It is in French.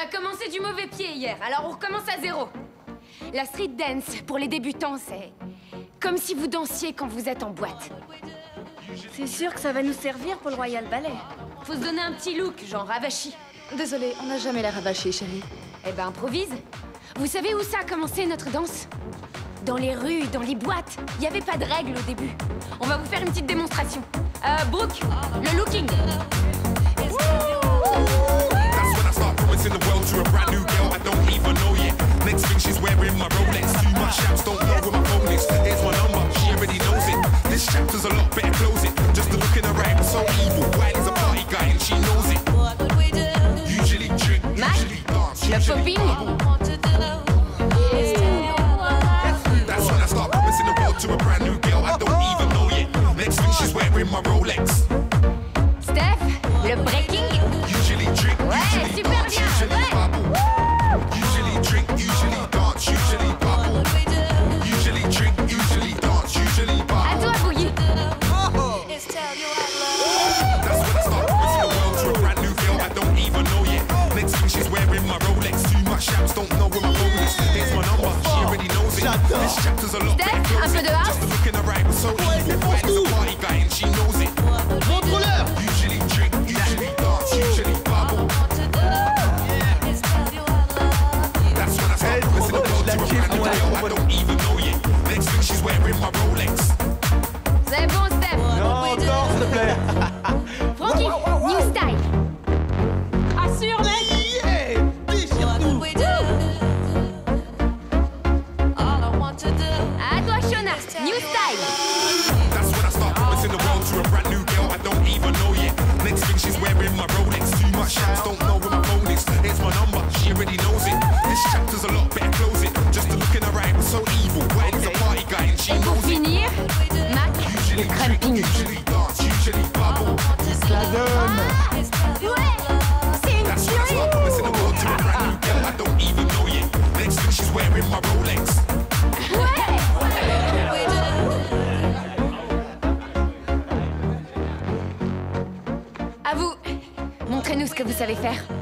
a commencé du mauvais pied hier, alors on recommence à zéro. La street dance, pour les débutants, c'est comme si vous dansiez quand vous êtes en boîte. C'est sûr que ça va nous servir pour le Royal Ballet. Faut se donner un petit look, genre avachi. Désolée, on n'a jamais l'air avaché, chérie. Eh ben, improvise. Vous savez où ça a commencé, notre danse? Dans les rues, dans les boîtes. Il n'y avait pas de règles au début. On va vous faire une petite démonstration. Brooke, le looking. In the world to a brand new girl I don't even know yet. Next thing she's wearing my Rolex. Too much chaps, don't know where my phone is. Here's my number, she already knows it. This chapter's a lot better, close it. Just the look in her eye was so evil. Wiley's a party guy and she knows it. Usually drink, usually dance, usually bubble. That's when I start promising the world to a brand new girl I don't even know yet. Next thing she's wearing my Rolex. Steph, le breaking. Usually drink, usually super dance, bien, usually bubble. Usually drink, usually dance, usually bubble. Usually drink, usually dance, usually À bubble. toi, Bouilly. That's when I start promising the world to a brand new girl I don't even know yet. Next thing she's wearing my Rolex. Too much chaps, don't know where my phone is. Here's my number, she already knows it. This chapter's a lot better, Steph, close un peu it. de house. Just the look in her eye was so evil. Wiley's a party guy and she knows it. Contrôleur! Usually drink, usually dance, usually bubble. That's when I start promising the world to a brand new girl I don't even know yet. Next thing she's wearing my Rolex. C'est bon, Steph. Non, encore, s'il te plaît! Francky, new style. Assure, mec! Yeah! Déchire-nous! À toi, Shona, new style. That's when I start promising the world to a brand new girl I don't even know yet. Next thing she's wearing my Rolex. Too much chaps, don't know where my phone is. Here's my number, she already knows it. This chapter's a lot better, close it. Just the look in her eye was so evil. Wiley's a party guy and she Et pour knows it. finir, Mac, Usually le drink, cramping. usually dance, usually bubble. La donne! Ouais, c'est une That's when I start promising the world to a brand new girl I don't even know yet. Next thing she's wearing my Rolex. À vous, montrez-nous ce que vous savez faire.